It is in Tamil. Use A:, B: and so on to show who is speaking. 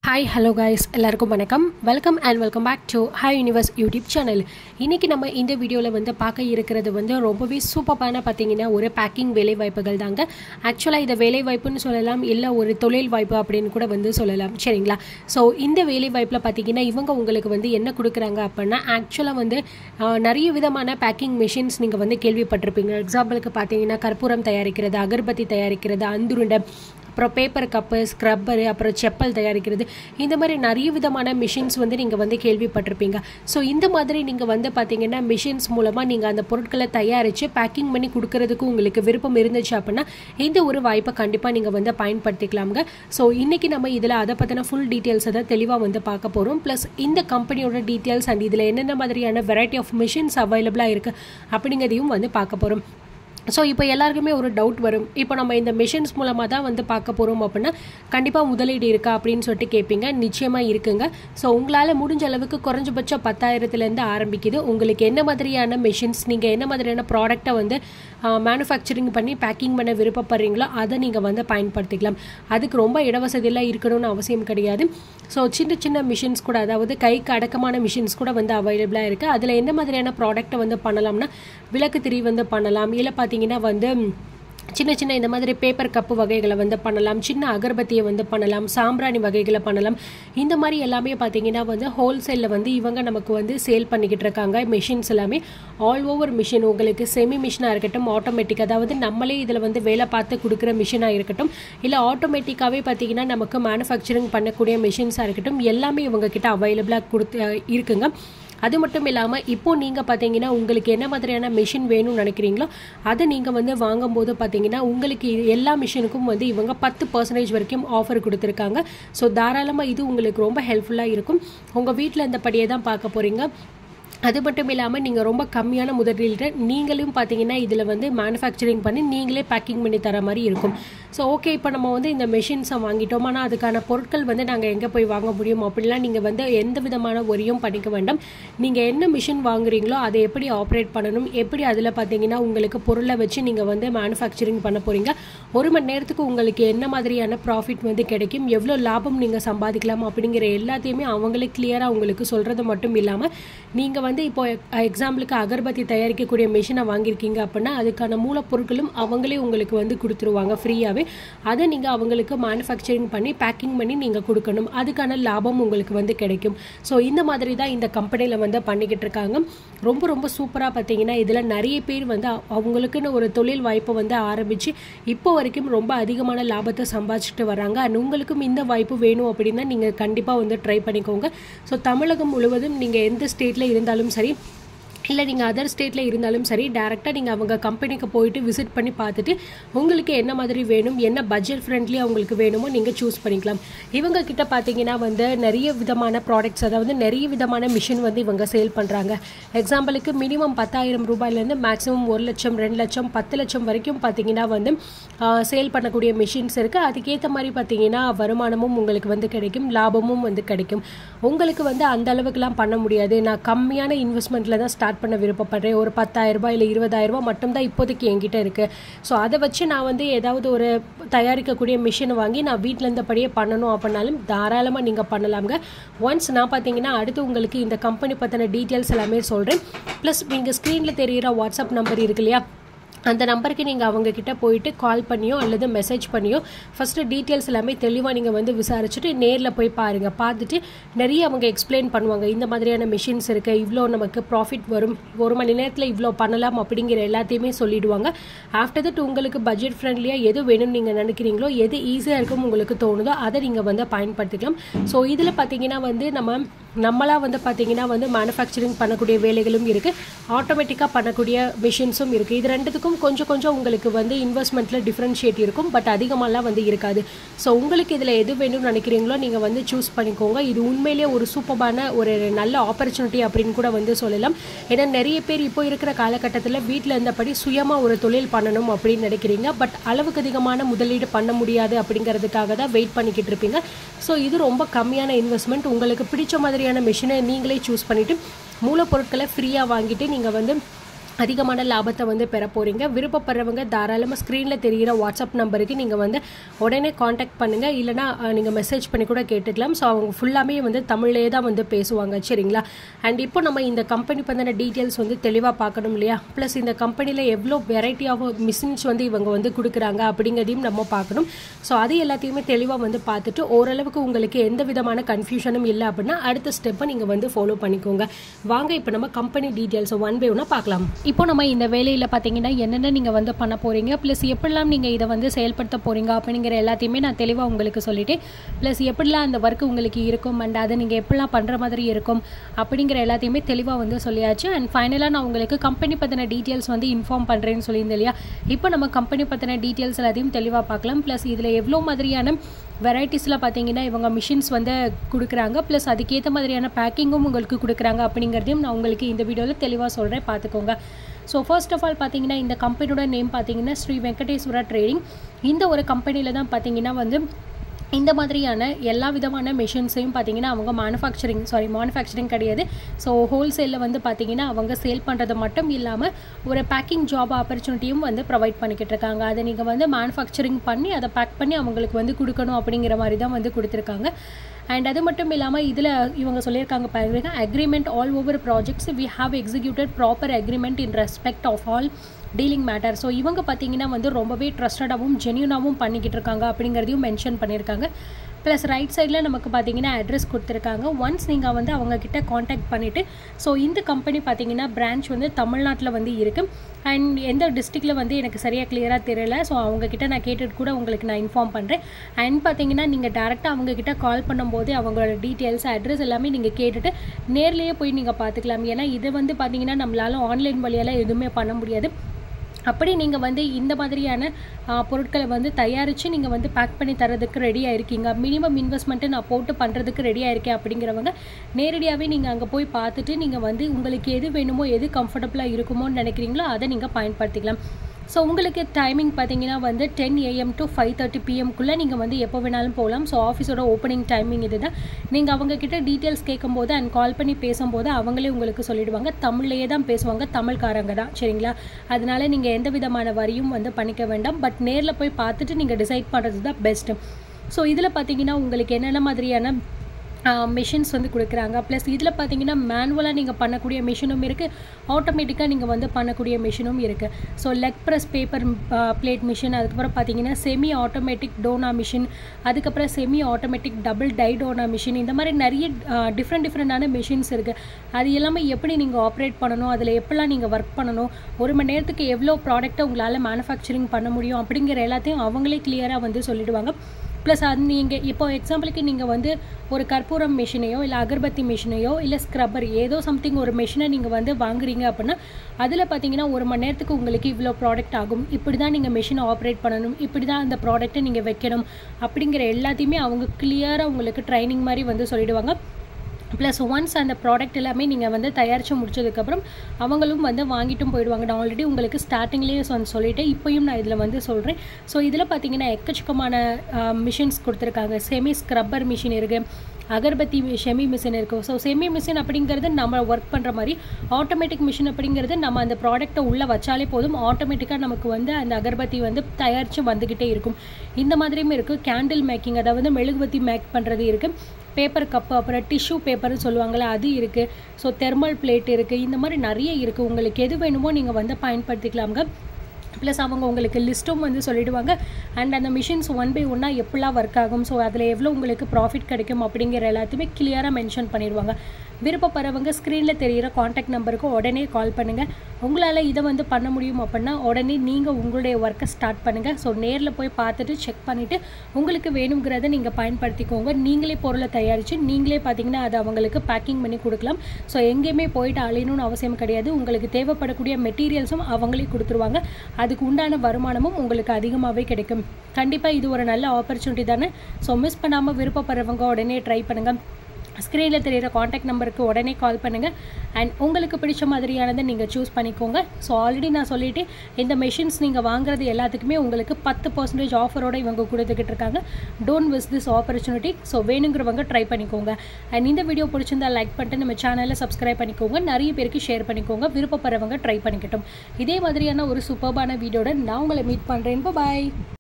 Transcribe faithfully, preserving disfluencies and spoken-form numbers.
A: Hi, hello guys, எல்லாருக்கும் வணக்கம். Welcome and welcome back to hi universe YouTube channel. இன்றைக்கி நம்ம இந்த வீடியோவில் வந்து பார்க்க இருக்கிறது வந்து ரொம்பவே சூப்பரான பார்த்தீங்கன்னா ஒரு பேக்கிங் வேலைவாய்ப்புகள் தாங்க. ஆக்சுவலாக இதை வேலைவாய்ப்புன்னு சொல்லலாம், இல்லை ஒரு தொழில் வாய்ப்பு அப்படின்னு கூட வந்து சொல்லலாம், சரிங்களா? ஸோ இந்த வேலைவாய்ப்பில் பார்த்தீங்கன்னா இவங்க உங்களுக்கு வந்து என்ன கொடுக்குறாங்க அப்படின்னா, ஆக்சுவலாக வந்து நிறைய விதமான பேக்கிங் மிஷின்ஸ் நீங்கள் வந்து கேள்விப்பட்டிருப்பீங்க. எக்ஸாம்பிளுக்கு பார்த்தீங்கன்னா கற்பூரம் தயாரிக்கிறது, அகர்பத்தி தயாரிக்கிறது, அந்துருண்டை, அப்புறம் பேப்பர் கப்பு, ஸ்க்ரப்பரு, அப்புறம் செப்பல் தயாரிக்கிறது, இந்த மாதிரி நிறைய விதமான மிஷின்ஸ் வந்து நீங்கள் வந்து கேள்விப்பட்டிருப்பீங்க. ஸோ இந்த மாதிரி நீங்கள் வந்து பார்த்தீங்கன்னா மிஷின்ஸ் மூலமாக நீங்கள் அந்த பொருட்களை தயாரித்து பேக்கிங் பண்ணி கொடுக்கறதுக்கு உங்களுக்கு விருப்பம் இருந்துச்சு அப்படின்னா இந்த ஒரு வாய்ப்பை கண்டிப்பாக நீங்கள் வந்து பயன்படுத்திக்கலாம்ங்க. ஸோ இன்றைக்கி நம்ம இதில் அதை பற்றின ஃபுல் டீட்டெயில்ஸை தான் தெளிவாக வந்து பார்க்க போகிறோம். ப்ளஸ் இந்த கம்பெனியோட டீட்டெயில்ஸ் அண்ட் இதில் என்னென்ன மாதிரியான வெரைட்டி ஆஃப் மிஷின்ஸ் அவைலபிளாக இருக்குது அப்படிங்கிறதையும் வந்து பார்க்க போகிறோம். ஸோ இப்போ எல்லாருக்குமே ஒரு டவுட் வரும், இப்போ நம்ம இந்த மிஷின்ஸ் மூலமாக தான் வந்து பார்க்க போகிறோம் அப்படின்னா கண்டிப்பாக முதலீடு இருக்கா அப்படின்னு சொல்லிட்டு கேட்பீங்க. நிச்சயமாக இருக்குங்க. ஸோ உங்களால் முடிஞ்ச அளவுக்கு குறைஞ்சபட்சம் பத்தாயிரத்துலேருந்து ஆரம்பிக்குது. உங்களுக்கு என்ன மாதிரியான மிஷின்ஸ், நீங்கள் என்ன மாதிரியான ப்ராடக்டை வந்து மேனுஃபேக்சரிங் பண்ணி பேக்கிங் பண்ண விருப்பப்படுறீங்களோ அதை நீங்கள் வந்து பயன்படுத்திக்கலாம். அதுக்கு ரொம்ப இடவசதியெல்லாம் இருக்கணும்னு அவசியம் கிடையாது. ஸோ சின்ன சின்ன மிஷின்ஸ் கூட, அதாவது கைக்கு அடக்கமான மிஷின்ஸ் கூட வந்து அவைலபிளாக இருக்குது. அதில் என்ன மாதிரியான ப்ராடக்டை வந்து பண்ணலாம்னா விளக்கு திரி வந்து பண்ணலாம், இல்லை பார்த்தீங்கன்னா வந்து சின்ன சின்ன இந்த மாதிரி பேப்பர் கப்பு வகைகளை வந்து பண்ணலாம், சின்ன அகர்பத்தியை வந்து பண்ணலாம், சாம்பிராணி வகைகளை பண்ணலாம். இந்த மாதிரி எல்லாமே பார்த்தீங்கன்னா வந்து ஹோல்சேலில் வந்து இவங்க நமக்கு வந்து சேல் பண்ணிக்கிட்டு இருக்காங்க. மிஷின்ஸ் எல்லாமே ஆல் ஓவர் மிஷின், உங்களுக்கு செமி மிஷினாக இருக்கட்டும், ஆட்டோமேட்டிக், அதாவது நம்மளே இதில் வந்து வேலை பார்த்து கொடுக்குற மிஷினாக இருக்கட்டும், இல்லை ஆட்டோமேட்டிக்காகவே பார்த்தீங்கன்னா நமக்கு மேனுஃபேக்சரிங் பண்ணக்கூடிய மிஷின்ஸாக இருக்கட்டும், எல்லாமே இவங்க கிட்ட அவைலபிளாக கொடுத்து இருக்குங்க. அது மட்டும் இல்லாமல் இப்போது நீங்கள் பார்த்தீங்கன்னா உங்களுக்கு என்ன மாதிரியான மிஷின் வேணும்னு நினைக்கிறீங்களோ அதை நீங்கள் வந்து வாங்கும்போது பார்த்தீங்கன்னா உங்களுக்கு எல்லா மிஷினுக்கும் வந்து இவங்க பத்து பர்சன்டேஜ் வரைக்கும் ஆஃபர் கொடுத்துருக்காங்க. ஸோ தாராளமாக இது உங்களுக்கு ரொம்ப ஹெல்ப்ஃபுல்லாக இருக்கும். உங்கள் வீட்டில் இருந்தபடியே தான் பார்க்க போகிறீங்க. அது மட்டும் இல்லாமல் நீங்கள் ரொம்ப கம்மியான முதலீடு நீங்களும் பார்த்தீங்கன்னா இதில் வந்து மேனுஃபேக்சரிங் பண்ணி நீங்களே பேக்கிங் பண்ணி தர மாதிரி இருக்கும். ஸோ ஓகே, இப்போ நம்ம வந்து இந்த மிஷின்ஸை வாங்கிட்டோம், ஆனால் அதுக்கான பொருட்கள் வந்து நாங்கள் எங்கே போய் வாங்க முடியும் அப்படிலாம் நீங்கள் வந்து எந்த விதமான ஒரியும் பண்ணிக்க வேண்டாம். நீங்கள் என்ன மிஷின் வாங்குறீங்களோ அதை எப்படி ஆப்ரேட் பண்ணணும், எப்படி அதில் பார்த்தீங்கன்னா உங்களுக்கு பொருளை வச்சு நீங்கள் வந்து மேனுஃபேக்சரிங் பண்ண போகிறீங்க, ஒரு மணி நேரத்துக்கு உங்களுக்கு என்ன மாதிரியான ப்ராஃபிட் வந்து கிடைக்கும், எவ்வளோ லாபம் நீங்கள் சம்பாதிக்கலாம் அப்படிங்கிற எல்லாத்தையுமே அவங்களே கிளியராக உங்களுக்கு சொல்கிறது மட்டும் இல்லாமல் நீங்கள் வந்து இப்போ எக்ஸாம்பிளுக்கு அகர்பத்தி தயாரிக்கக்கூடிய மிஷினை வாங்கியிருக்கீங்க அப்படின்னா அதுக்கான மூலப்பொருட்களும் அவங்களே உங்களுக்கு வந்து கொடுத்துருவாங்க ஃப்ரீயாகவே. அதை நீங்கள் அவங்களுக்கு மேனுஃபேக்சரிங் பண்ணி பேக்கிங் பண்ணி நீங்கள் கொடுக்கணும், அதுக்கான லாபம் உங்களுக்கு வந்து கிடைக்கும். ஸோ இந்த மாதிரி தான் இந்த கம்பெனியில் வந்து பண்ணிக்கிட்டு இருக்காங்க. ரொம்ப ரொம்ப சூப்பராக பார்த்தீங்கன்னா இதில் நிறைய பேர் வந்து அவங்களுக்குன்னு ஒரு தொழில் வாய்ப்பை வந்து ஆரம்பித்து இப்போ வரைக்கும் ரொம்ப அதிகமான லாபத்தை சம்பாதிச்சுட்டு வராங்க. அண்ட் உங்களுக்கும் இந்த வாய்ப்பு வேணும் அப்படின்னா நீங்கள் கண்டிப்பாக வந்து ட்ரை பண்ணிக்கோங்க. ஸோ தமிழகம் முழுவதும் நீங்கள் எந்த ஸ்டேட்டில் இருந்தாலும் சரி, இல்லை நீங்கள் அதர் ஸ்டேட்டில் இருந்தாலும் சரி, டேரெக்டாக நீங்கள் அவங்க கம்பெனிக்கு போயிட்டு விசிட் பண்ணி பார்த்துட்டு உங்களுக்கு என்ன மாதிரி வேணும், என்ன பட்ஜெட் ஃப்ரெண்ட்லி அவங்களுக்கு வேணுமோ நீங்கள் சூஸ் பண்ணிக்கலாம். இவங்க கிட்ட பார்த்தீங்கன்னா வந்து நிறைய விதமான ப்ராடக்ட்ஸ், அதாவது நிறைய விதமான மிஷின் வந்து இவங்க சேல் பண்ணுறாங்க. எக்ஸாம்பிளுக்கு மினிமம் பத்தாயிரம் ரூபாயிலேருந்து மேக்ஸிமம் ஒரு லட்சம், ரெண்டு லட்சம், பத்து லட்சம் வரைக்கும் பார்த்தீங்கன்னா வந்து சேல் பண்ணக்கூடிய மிஷின்ஸ் இருக்குது. அதுக்கேற்ற மாதிரி பார்த்தீங்கன்னா வருமானமும் உங்களுக்கு வந்து கிடைக்கும், லாபமும் வந்து கிடைக்கும். உங்களுக்கு வந்து அந்த அளவுக்குலாம் பண்ண முடியாது, நான் கம்மியான இன்வெஸ்ட்மெண்ட்டில் தான் ஸ்டார்ட் பண்ண விருப்பப்படுறேன், ஒரு பத்தாயிரம் ரூபாய் இல்லை இருபதாயிரம் ரூபாய் மட்டும்தான் இப்போதைக்கு என்கிட்ட இருக்குது, ஸோ அதை வச்சு நான் வந்து ஏதாவது ஒரு தயாரிக்கக்கூடிய மிஷினை வாங்கி நான் வீட்டில் இருந்தபடியே பண்ணணும் அப்படின்னாலும் தாராளமாக நீங்கள் பண்ணலாங்க. ஒன்ஸ் நான் பார்த்தீங்கன்னா அடுத்து உங்களுக்கு இந்த கம்பெனி பற்றின டீட்டெயில்ஸ் எல்லாமே சொல்கிறேன். ப்ளஸ் நீங்கள் ஸ்க்ரீனில் தெரிகிற வாட்ஸ்அப் நம்பர் இருக்கு இல்லையா, அந்த நம்பருக்கு நீங்கள் அவங்கக்கிட்ட போயிட்டு கால் பண்ணியோ அல்லது மெசேஜ் பண்ணியோ ஃபஸ்ட்டு டீட்டெயில்ஸ் எல்லாமே தெளிவாக நீங்கள் வந்து விசாரிச்சுட்டு நேரில் போய் பாருங்கள். பார்த்துட்டு நிறைய அவங்க எக்ஸ்பிளைன் பண்ணுவாங்க, இந்த மாதிரியான மிஷின்ஸ் இருக்குது, இவ்வளோ நமக்கு ப்ராஃபிட் வரும், ஒரு மணி நேரத்தில் இவ்வளோ பண்ணலாம் அப்படிங்கிற எல்லாத்தையுமே சொல்லிவிடுவாங்க. ஆஃப்டர் தட் உங்களுக்கு பட்ஜெட் ஃப்ரெண்ட்லியாக எது வேணும்னு நீங்கள் நினைக்கிறீங்களோ, எது ஈஸியாக இருக்கும் உங்களுக்கு தோணுதோ அதை நீங்கள் வந்து பயன்படுத்திக்கலாம். ஸோ இதில் பார்த்தீங்கன்னா வந்து நம்ம நம்மளாக வந்து பார்த்தீங்கன்னா வந்து மேனுஃபேக்சரிங் பண்ணக்கூடிய வேலைகளும் இருக்குது, ஆட்டோமேட்டிக்காக பண்ணக்கூடிய மிஷின்ஸும் இருக்குது. இது ரெண்டுத்துக்கும் கொஞ்சம் கொஞ்சம் உங்களுக்கு வந்து இன்வெஸ்ட்மெண்ட்டில் டிஃப்ரென்ஷியேட் இருக்கும், பட் அதிகமாகலாம் வந்து இருக்காது. ஸோ உங்களுக்கு இதில் எது வேணும்னு நினைக்கிறீங்களோ நீங்கள் வந்து சூஸ் பண்ணிக்கோங்க. இது உண்மையிலேயே ஒரு சூப்பரான ஒரு நல்ல ஆப்பர்ச்சுனிட்டி அப்படின்னு கூட வந்து சொல்லலாம். ஏன்னா நிறைய பேர் இப்போ இருக்கிற காலகட்டத்தில் வீட்டில் இருந்தபடி சுயமாக ஒரு தொழில் பண்ணணும் அப்படின்னு நினைக்கிறீங்க, பட் அளவுக்கு அதிகமான முதலீடு பண்ண முடியாது அப்படிங்கிறதுக்காக தான் வெயிட் பண்ணிக்கிட்டு இருப்பீங்க. ஸோ இது ரொம்ப கம்மியான இன்வெஸ்ட்மெண்ட், உங்களுக்கு பிடிச்ச மாதிரியான மிஷினை நீங்களே சூஸ் பண்ணிவிட்டு மூலப்பொருட்களை ஃப்ரீயாக வாங்கிட்டு நீங்கள் வந்து அதிகமான லாபத்தை வந்து பெற போகிறீங்க. விருப்பப்படுறவங்க தாராளமாக ஸ்க்ரீனில் தெரிகிற வாட்ஸ்அப் நம்பருக்கு நீங்கள் வந்து உடனே காண்டாக்ட் பண்ணுங்கள், இல்லைனா நீங்கள் மெசேஜ் பண்ணி கூட கேட்டுக்கலாம். ஸோ அவங்க ஃபுல்லாமே வந்து தமிழ்லேயே தான் வந்து பேசுவாங்க, சரிங்களா. அண்ட் இப்போ நம்ம இந்த கம்பெனி பற்றின டீட்டெயில்ஸ் வந்து தெளிவாக பார்க்கணும் இல்லையா. ப்ளஸ் இந்த கம்பெனியில் எவ்வளோ வெரைட்டி ஆஃப் மிஷின்ஸ் வந்து இவங்க வந்து கொடுக்குறாங்க அப்படிங்கிறதையும் நம்ம பார்க்கணும். ஸோ அது எல்லாத்தையுமே தெளிவாக வந்து பார்த்துட்டு ஓரளவுக்கு உங்களுக்கு எந்த விதமான கன்ஃபியூஷனும் இல்லை அப்படின்னா அடுத்த ஸ்டெப்பை நீங்கள் வந்து ஃபாலோ பண்ணிக்கோங்க. வாங்க இப்போ நம்ம கம்பெனி டீட்டெயில்ஸை ஒன் பை ஒன்னாக பார்க்கலாம். இப்போ நம்ம இந்த வேலையில் பார்த்தீங்கன்னா என்னென்ன நீங்கள் வந்து பண்ண போகிறீங்க, ப்ளஸ் எப்படிலாம் நீங்கள் இதை வந்து செயல்படுத்த போகிறீங்க அப்படிங்கிற எல்லாத்தையுமே நான் தெளிவாக உங்களுக்கு சொல்லிவிட்டேன். ப்ளஸ் எப்படிலாம் அந்த ஒர்க் உங்களுக்கு இருக்கும் அண்ட் அதை நீங்கள் எப்படிலாம் பண்ணுற மாதிரி இருக்கும் அப்படிங்கிற எல்லாத்தையுமே தெளிவாக வந்து சொல்லியாச்சு. அண்ட் ஃபைனலாக நான் உங்களுக்கு கம்பெனி பற்றின டீட்டெயில்ஸ் வந்து இன்ஃபார்ம் பண்ணுறேன்னு சொல்லியிருந்தேன் இல்லையா. இப்போ நம்ம கம்பெனி பற்றின டீட்டெயில்ஸ் எல்லாத்தையும் தெளிவாக பார்க்கலாம். ப்ளஸ் இதில் எவ்வளோ மாதிரியான வெரைட்டிஸில் பார்த்தீங்கன்னா இவங்க மிஷின்ஸ் வந்து கொடுக்குறாங்க, ப்ளஸ் அதுக்கேற்ற மாதிரியான பேக்கிங்கும் உங்களுக்கு கொடுக்குறாங்க அப்படிங்கிறதையும் நான் உங்களுக்கு இந்த வீடியோவில் தெளிவாக சொல்கிறேன், பார்த்துக்கோங்க. ஸோ ஃபர்ஸ்ட் ஆஃப் ஆல் பார்த்தீங்கன்னா இந்த கம்பெனியோட நேம் பார்த்தீங்கன்னா ஸ்ரீ வெங்கடேஸ்வரா ட்ரேடிங். இந்த ஒரு கம்பெனியில் தான் பார்த்தீங்கன்னா வந்து இந்த மாதிரியான எல்லா விதமான மிஷின்ஸையும் பார்த்தீங்கன்னா அவங்க மேனுஃபேக்சரிங் சாரி மேனுஃபேக்சரிங் கிடையாது. ஸோ ஹோல்சேலில் வந்து பார்த்தீங்கன்னா அவங்க சேல் பண்ணுறது மட்டும் இல்லாமல் ஒரு பேக்கிங் ஜாப் ஆப்பர்ச்சுனிட்டியும் வந்து ப்ரொவைட் பண்ணிக்கிட்டு இருக்காங்க. அதை நீங்கள் வந்து மேனுஃபேக்சரிங் பண்ணி அதை பேக் பண்ணி அவங்களுக்கு வந்து கொடுக்கணும் அப்படிங்கிற மாதிரி தான் வந்து கொடுத்துருக்காங்க. அண்ட் அது மட்டும் இல்லாமல் இதில் இவங்க சொல்லியிருக்காங்க பாருங்க, agreement all over projects we have executed proper agreement in respect of all dealing matter. So இவங்க பார்த்தீங்கன்னா வந்து ரொம்பவே ட்ரஸ்டடாகவும் ஜென்யூனாகவும் பண்ணிக்கிட்டு இருக்காங்க அப்படிங்கிறதையும் மென்ஷன் பண்ணியிருக்காங்க. ப்ளஸ் ரைட் சைடில் நமக்கு பார்த்தீங்கன்னா அட்ரஸ் கொடுத்துருக்காங்க. ஒன்ஸ் நீங்கள் வந்து அவங்கக்கிட்ட காண்டாக்ட் பண்ணிவிட்டு ஸோ இந்த கம்பெனி பார்த்தீங்கன்னா பிரான்ச் வந்து தமிழ்நாட்டில் வந்து இருக்குது. அண்ட் எந்த டிஸ்ட்ரிக்டில் வந்து எனக்கு சரியாக கிளியராக தெரியல. ஸோ அவங்கக்கிட்ட நான் கேட்டுட்டு கூட உங்களுக்கு நான் இன்ஃபார்ம் பண்ணுறேன். அண்ட் பார்த்தீங்கன்னா நீங்கள் டேரெக்டாக அவங்கக்கிட்ட கால் பண்ணும்போது அவங்களோட டீட்டெயில்ஸ் அட்ரஸ் எல்லாமே நீங்கள் கேட்டுட்டு நேர்லேயே போய் நீங்கள் பார்த்துக்கலாம். ஏன்னா இது வந்து பார்த்தீங்கன்னா நம்மளால் ஆன்லைன் வழியால் எதுவுமே பண்ண முடியாது. அப்படி நீங்கள் வந்து இந்த மாதிரியான பொருட்களை வந்து தயாரித்து நீங்கள் வந்து பேக் பண்ணி தரதுக்கு ரெடியாக இருக்கீங்க, மினிமம் இன்வெஸ்ட்மெண்ட்டு நான் போட்டு பண்ணுறதுக்கு ரெடியாக இருக்கேன் அப்படிங்கிறவங்க நேரடியாகவே நீங்கள் அங்கே போய் பார்த்துட்டு நீங்கள் வந்து உங்களுக்கு எது வேணுமோ எது கம்ஃபர்டபுளாக இருக்குமோன்னு நினைக்கிறீங்களோ அதை நீங்கள் பயன்படுத்திக்கலாம். ஸோ உங்களுக்கு டைமிங் பார்த்தீங்கன்னா வந்து ten AM to five thirty பிஎம்குள்ளே நீங்கள் வந்து எப்போ வேணாலும் போகலாம். ஸோ ஆஃபீஸோட ஓப்பனிங் டைமிங் இது தான். நீங்கள் அவங்கக்கிட்ட டீட்டெயில்ஸ் கேட்கும்போது அண்ட் கால் பண்ணி பேசும்போது அவங்களே உங்களுக்கு சொல்லிவிடுவாங்க. தமிழ்லேயே தான் பேசுவாங்க, தமிழ்காரங்க தான், சரிங்களா. அதனால நீங்கள் எந்த விதமான வரியும் வந்து பண்ணிக்க வேண்டாம். பட் நேரில் போய் பார்த்துட்டு நீங்கள் டிசைட் பண்ணுறது தான் பெஸ்ட்டு. ஸோ இதில் பார்த்தீங்கன்னா உங்களுக்கு என்னென்ன மாதிரியான மிஷின்ஸ் வந்து கொடுக்குறாங்க, ப்ளஸ் இதில் பார்த்தீங்கன்னா மேனுவலாக நீங்கள் பண்ணக்கூடிய மிஷினும் இருக்குது, ஆட்டோமேட்டிக்காக நீங்கள் வந்து பண்ணக்கூடிய மிஷினும் இருக்குது. So leg press paper plate machine, அதுக்கப்புறம் பார்த்தீங்கன்னா செமி ஆட்டோமேட்டிக் டோனா மிஷின், அதுக்கப்புறம் semi automatic double die dona machine, இந்த மாதிரி நிறைய டிஃப்ரெண்ட் டிஃப்ரெண்டான மிஷின்ஸ் இருக்குது. அது எல்லாமே எப்படி நீங்கள் ஆப்ரேட் பண்ணணும், அதில் எப்படிலாம் நீங்கள் ஒர்க் பண்ணணும், ஒரு மணி நேரத்துக்கு எவ்வளோ ப்ராடக்ட்டை உங்களால் மேனுஃபேக்சரிங் பண்ண முடியும் அப்படிங்கிற எல்லாத்தையும் அவங்களே கிளியராக வந்து சொல்லிவிடுவாங்க. ப்ளஸ் அது நீங்கள் இப்போ எக்ஸாம்பிளுக்கு நீங்கள் வந்து ஒரு கற்பூரம் மிஷினையோ இல்லை அகர்பத்தி மிஷினையோ இல்லை ஸ்க்ரப்பர் ஏதோ சம்திங் ஒரு மிஷினை நீங்கள் வந்து வாங்குறீங்க அப்படின்னா அதில் பார்த்தீங்கன்னா ஒரு மணி நேரத்துக்கு உங்களுக்கு இவ்வளோ ப்ராடக்ட் ஆகும், இப்படி தான் நீங்கள் மிஷினை ஆப்ரேட் பண்ணணும், இப்படி தான் அந்த ப்ராடக்ட்டை நீங்கள் வைக்கணும் அப்படிங்கிற எல்லாத்தையுமே அவங்க கிளியராக உங்களுக்கு ட்ரைனிங் மாதிரி வந்து சொல்லிவிடுவாங்க. ப்ளஸ் ஒன்ஸ் அந்த ப்ராடக்ட் எல்லாமே நீங்கள் வந்து தயாரித்து முடிச்சதுக்கப்புறம் அவங்களும் வந்து வாங்கிட்டும் போயிடுவாங்க. நான் ஆல்ரெடி உங்களுக்கு ஸ்டார்டிங்லேயே வந்து சொல்லிவிட்டேன், இப்போயும் நான் இதில் வந்து சொல்கிறேன். ஸோ இதில் பார்த்தீங்கன்னா எக்கச்சக்கமான மிஷின்ஸ் கொடுத்துருக்காங்க. செமி ஸ்க்ரப்பர் மிஷின் இருக்குது, அகர்பத்தி செமி மிஷின் இருக்குது. ஸோ செமி மிஷின் அப்படிங்கிறது நம்ம ஒர்க் பண்ணுற மாதிரி, ஆட்டோமேட்டிக் மிஷின் அப்படிங்கிறது நம்ம அந்த ப்ராடக்ட்டை உள்ளே வச்சாலே போதும், ஆட்டோமேட்டிக்காக நமக்கு வந்து அந்த அகர்பத்தி வந்து தயாரித்து வந்துக்கிட்டே இருக்கும். இந்த மாதிரியும் இருக்குது. கேண்டில் மேக்கிங், அதாவது மெழுகுபத்தி மேக் பண்ணுறது இருக்குது. பேப்பர் கப்பு, அப்புறம் டிஷ்யூ பேப்பர்னு சொல்லுவாங்கள்ல அது இருக்குது. ஸோ தெர்மல் பிளேட் இருக்குது. இந்த மாதிரி நிறைய இருக்குது. உங்களுக்கு எது வேணுமோ நீங்கள் வந்து பயன்படுத்திக்கலாம்ங்க. ப்ளஸ் அவங்க உங்களுக்கு லிஸ்ட்டும் வந்து சொல்லிவிடுவாங்க. அண்ட் அந்த மிஷின்ஸ் ஒன் பை ஒன்னாக எப்படிலாம் ஒர்க் ஆகும், ஸோ அதில் எவ்வளோ உங்களுக்கு ப்ராஃபிட் கிடைக்கும் அப்படிங்கிற எல்லாத்தையுமே கிளியராக மென்ஷன் பண்ணிடுவாங்க. விருப்பப்படுறவங்க ஸ்க்ரீனில் தெரிகிற காண்டாக்ட் நம்பருக்கு உடனே கால் பண்ணுங்கள். உங்களால் இதை வந்து பண்ண முடியும் அப்படின்னா உடனே நீங்கள் உங்களுடைய ஒர்க்கை ஸ்டார்ட் பண்ணுங்கள். ஸோ நேரில் போய் பார்த்துட்டு செக் பண்ணிவிட்டு உங்களுக்கு வேணுங்கிறத நீங்கள் பயன்படுத்திக்கோங்க. நீங்களே பொருளை தயாரித்து நீங்களே பார்த்தீங்கன்னா அதை அவங்களுக்கு பேக்கிங் பண்ணி கொடுக்கலாம். ஸோ எங்கேயுமே போயிட்டு அலையணும்னு அவசியம் கிடையாது. உங்களுக்கு தேவைப்படக்கூடிய மெட்டீரியல்ஸும் அவங்களே கொடுத்துருவாங்க. அதுக்கு உண்டான வருமானமும் உங்களுக்கு அதிகமாகவே கிடைக்கும். கண்டிப்பாக இது ஒரு நல்ல ஆப்பர்ச்சுனிட்டி தானே. ஸோ மிஸ் பண்ணாமல் விருப்பப்படுறவங்க உடனே ட்ரை பண்ணுங்கள். ஸ்க்ரீனில் தெரிகிற காண்டாக்ட் நம்பருக்கு உடனே கால் பண்ணுங்கள். அண்ட் உங்களுக்கு பிடிச்ச மாதிரியானதை நீங்கள் சூஸ் பண்ணிக்கோங்க. ஸோ ஆல்ரெடி நான் சொல்லிவிட்டு இந்த மெஷின்ஸ் நீங்கள் வாங்குறது எல்லாத்துக்குமே உங்களுக்கு பத்து பர்சன்டேஜ் ஆஃபரோடு இவங்க கொடுத்துக்கிட்டு இருக்காங்க. Don't miss this opportunity. So வேணுங்கிறவங்க ட்ரை பண்ணிக்கோங்க. அண்ட் இந்த வீடியோ பிடிச்சிருந்தா லைக் பண்ணிட்டு நம்ம சேனலில் சப்ஸ்கிரைப் பண்ணிக்கோங்க. நிறைய பேருக்கு ஷேர் பண்ணிக்கோங்க. விருப்பப்படுறவங்க ட்ரை பண்ணிக்கட்டும். இதே மாதிரியான ஒரு சூப்பர்பான வீடியோட நான் உங்களை மீட் பண்ணுறேன். பாய்.